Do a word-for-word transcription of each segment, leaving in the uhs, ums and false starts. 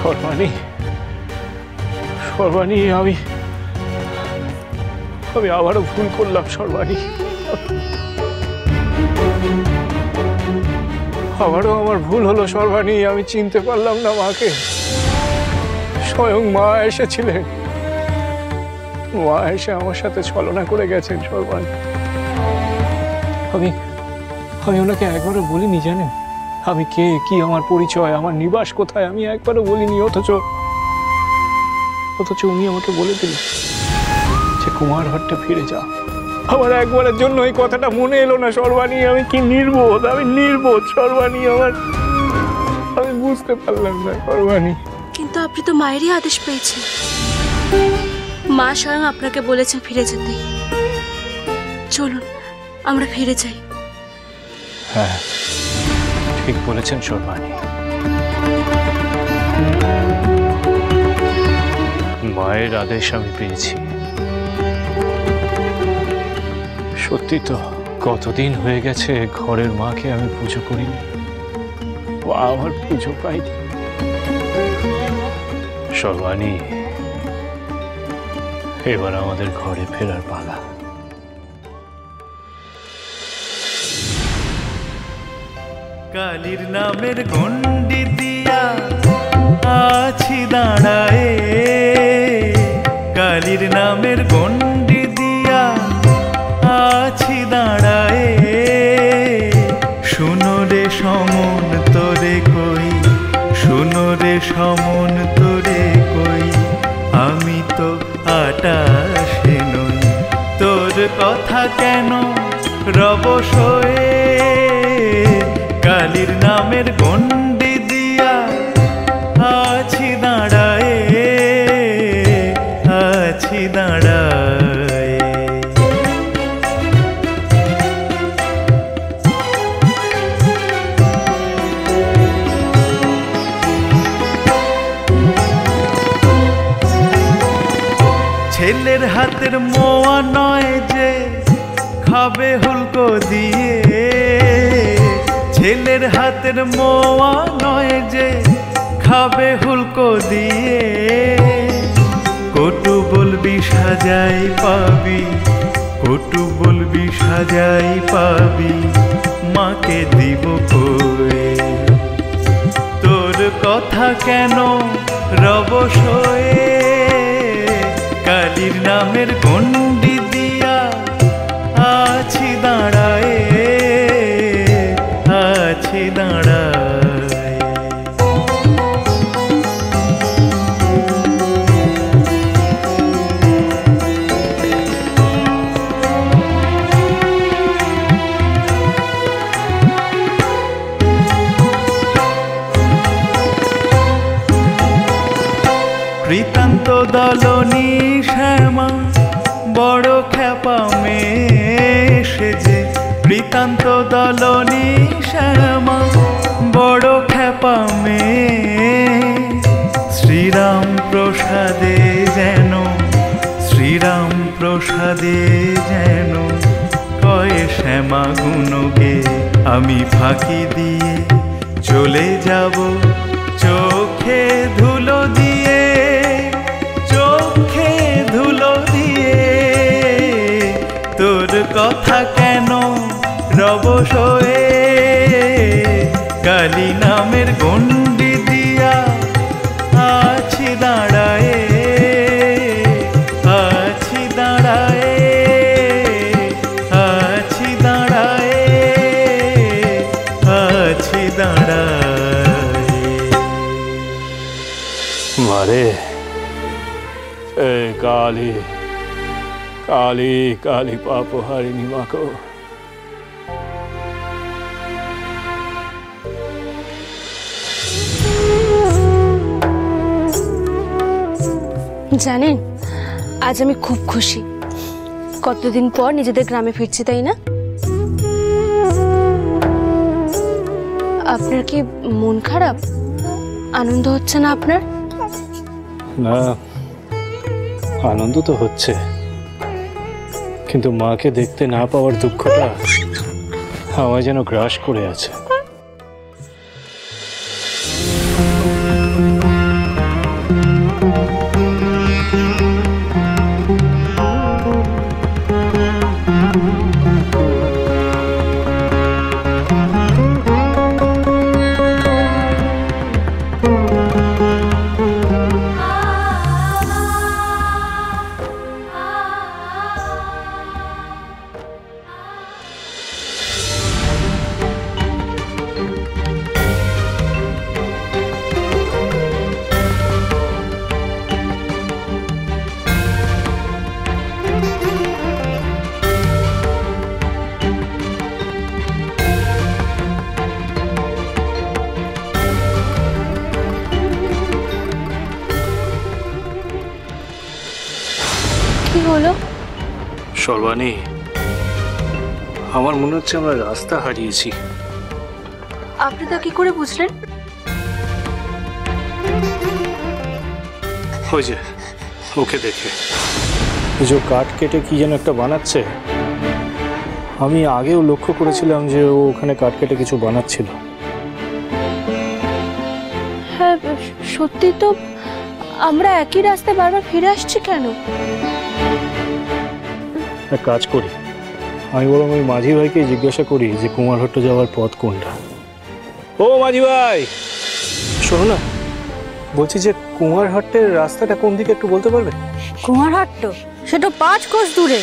সর্বাণী, সর্বাণী, আমি আমি আবারও ভুল করলাম সর্বাণী। আবারও আমার ভুল হলো সর্বাণী। আমি চিনতে পারলাম না মাকে। স্বয়ং মা এসেছিলেন, মা এসে আমার সাথে ছলনা করে গেছেন সর্বাণী। আমি আমি ওনাকে একবারও বলিনি, জানেন আমি কে, কি আমার পরিচয়, আমার নিবাস কোথায়, আমি একবারও বলিনি। অথচ অথচ উনি আমাকে বলে দিলেন যে কুমারহাটে ফিরে যাও। আমার একবারের জন্য এই কথাটা মনে এলো না সর্বাণী। আমি কি নির্বোধ, আমি নির্বোধ সর্বাণী। আমার আমি বুঝতে পারলাম না সর্বাণী। কিন্তু আপনি তো মায়েরই আদেশ পেয়েছেন, মা স্বয়ং আপনাকে বলেছেন ফিরে যেতে। চলুন আমরা ফিরে যাই। হ্যাঁ ঠিক বলেছেন সর্বাণী। মায়ের আদেশ আমি পেয়েছি। সত্যি তো কতদিন হয়ে গেছে ঘরের মাকে আমি পুজো করিনি, মা আমার পুজো পাইনি। সর্বাণী, এবার আমাদের ঘরে ফেরার পালা। কালীর নামের গন্ডি দিয়া আছি দাঁড়ায়ে, কালীর নামের গন্ডি দিয়া আছি দাঁড়ায়ে। শুনো রে সমন তোরে কই, শুনো রে সমন তোরে কই, আমি তো আটাশে নই। তোর কথা কেন রব সয়ে, কালীর নামের গন্ডি দিয়া আছি দাঁড়ায়ে, আছি দাঁড়ায়ে। ছেলের হাতের মোয়া নয় যে খাবে হুলকো দিয়ে, ছেলের হাতের মোয়া নয় যে খাবে হুলকো দিয়ে। কটু বলবি সাজাই পাবি, কটু বলবি সাজাই পাবি, মাকে দিব কয়ে। তোর কথা কেন রব সয়ে, কালীর নামের গন্ডি দিয়া আছি দাঁড়ায়ে, আছি দাঁড়ায়ে। কৃতান্ত দলনী শ্যামা বড় খ্যাপা মেয়ে সেজে, কৃতান্ত দলনী শ্যামা বড় খ্যাপা মেয়ে। শ্রীরাম প্রসাদে যেন, শ্রীরাম প্রসাদে যেন কয়ে শ্যামা গুণগে। আমি ফাঁকি দিয়ে চলে যাব চোখে ধুলো দিয়ে, চোখে ধুলো দিয়ে। তোর কথা কেন রব সয়ে, কালী নামের গন্ডি দিয়া আছি দাঁড়ায়ে, আছি দাঁড়ায়ে, আছি দাঁড়ায়ে, আছি দাঁড়ায়ে। মারে এ কালী, কালী, কালী পাপহারিণী মাকো। জানেন আজ আমি খুব খুশি, কতদিন পর নিজেদের গ্রামে ফিরছি, তাই না? আপনার কি মন খারাপ, আনন্দ হচ্ছে না আপনার? না, আনন্দ তো হচ্ছে, কিন্তু মাকে দেখতে না পাওয়ার দুঃখটা আমায় যেন গ্রাস করে আছে। হলো? সর্বাণী, আমার মনে হচ্ছে আমরা রাস্তা হারিয়েছি। আপনি তা কি করে বুঝলেন? ওই যে ওকে দেখে যে কাঠ কেটে কি যেন একটা বানাচ্ছে। আমি আগেও লক্ষ্য করেছিলাম যে ও ওখানে কাঠ কেটে কিছু বানাচ্ছিল। হ্যাঁ সত্যি তো, আমরা একই রাস্তায় বারবার ফিরে আসছি কেন? এক কাজ করি, আমি বরং ওই মাঝি ভাইকে জিজ্ঞাসা করি যে কুমারহট্ট যাওয়ার পথ কোনটা। ও মাঝি ভাই, শোনো না, বলছি যে কুমারহট্টের রাস্তাটা কোন দিকে একটু বলতে পারবে? কুমারহট্ট সেটা পাঁচ কোষ দূরে।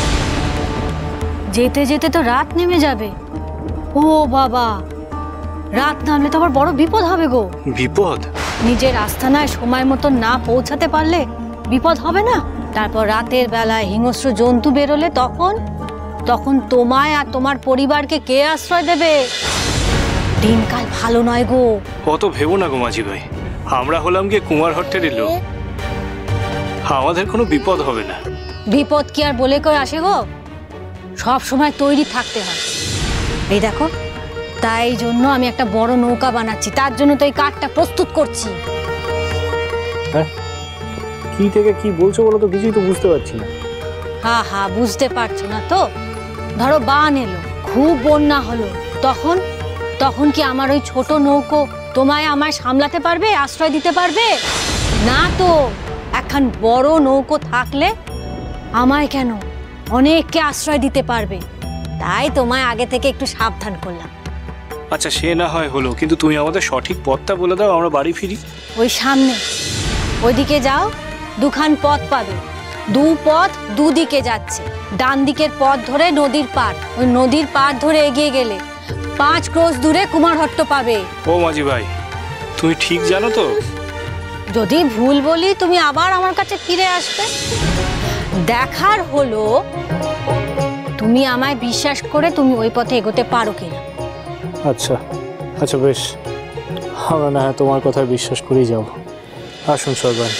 যেতে যেতে তো রাত নেমে যাবে। ও বাবা, রাত নামলে তো আবার বড় বিপদ হবে গো। বিপদ? নিজের আস্তানায় সময় মতো না পৌঁছাতে পারলে বিপদ হবে না? তারপর রাতের বেলায় হিংস্র জন্তু বেরোলে তখন তখন তোমায় আর তোমার পরিবারকে কে আশ্রয় দেবে? দিনকাল ভালো নয় গো। অত ভেবো না গো মাঝি ভাই, আমরা হলাম গিয়ে কুমারহট্টের লোক, আমাদের কোনো বিপদ হবে না। বিপদ কি আর বলে কই আসে গো? সব সময় তৈরি থাকতে হয়। এই দেখো, তাই জন্য আমি একটা বড় নৌকা বানাচ্ছি, তার জন্য তো এই কাঠটা প্রস্তুত করছি। হ্যাঁ, কি থেকে কি বলছো বলো তো, কিছুই তো বুঝতে পারছি না। হা হা, বুঝতে পারছো না তো? ধরো বান এলো, খুব বন্যা হলো, তখন তখন কি আমার ওই ছোট নৌকো তোমায় আমায় সামলাতে পারবে, আশ্রয় দিতে পারবে না? তো এখন বড় নৌকো থাকলে আমায় কেন অনেককে আশ্রয় দিতে পারবে। তাই তোমায় আগে থেকে একটু সাবধান করলাম। আচ্ছা সে না হয় হলো, কিন্তু তুমি আমাদের সঠিক পথটা বলে দাও, আমরা বাড়ি ফিরি। ওই সামনে ওইদিকে যাও, দুখান পথ পাবে। দু পথ দুদিকে যাচ্ছে। ডান দিকের পথ ধরে নদীর পার, ওই নদীর পার ধরে এগিয়ে গেলে পাঁচ ক্রোশ দূরে কুমারহট্ট পাবে। ও মাঝি ভাই, তুমি ঠিক জানো তো? যদি ভুল বলি তুমি আবার আমার কাছে ফিরে আসবে। দেখার হলো তুমি আমায় বিশ্বাস করে তুমি ওই পথে এগোতে পারো কিনা। আচ্ছা আচ্ছা বেশ, আমরা না হয় তোমার কথায় বিশ্বাস করেই যাব। আসুন সর্বাণী।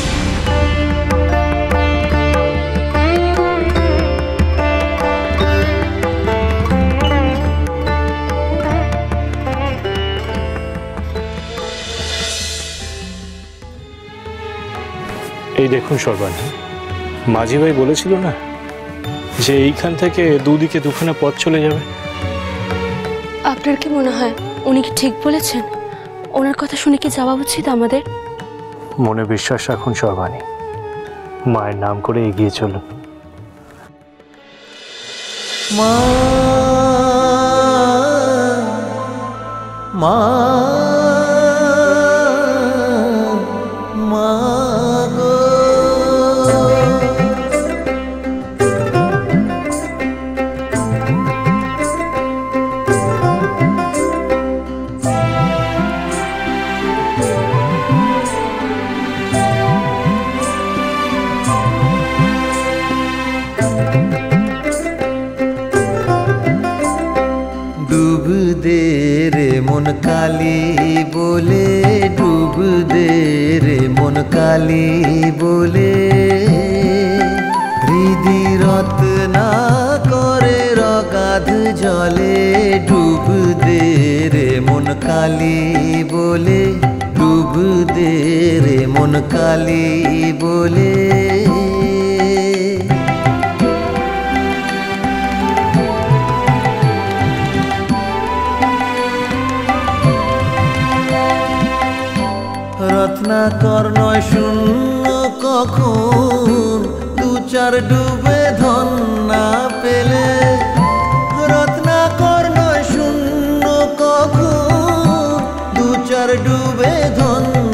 এই দেখুন সর্বাণী, মাঝি ভাই বলেছিল না যে এইখান থেকে দুদিকে দুখানা পথ চলে যাবে। আপনার কি মনে হয় উনি কি ঠিক বলেছেন? ওনার কথা শুনে কি যাওয়া উচিত আমাদের? মনে বিশ্বাস রাখুন সর্বাণী, মায়ের নাম করে এগিয়ে চলুন। মা মা মা গো, ডুব দে রে মন কালী বলে, ডুব দে রে মন কালী বলে, হৃদি রত্না করে রগাধ জলে, ডুব দে রে মন কালী বলে, ডুব দে রে মন কালী বলে। রত্নাকর নয় শূন্য কখন, দু চার ডুবে ধন না পেলে। রত্নাকর নয় শূন্য কখন, দু চার ডুবে ধন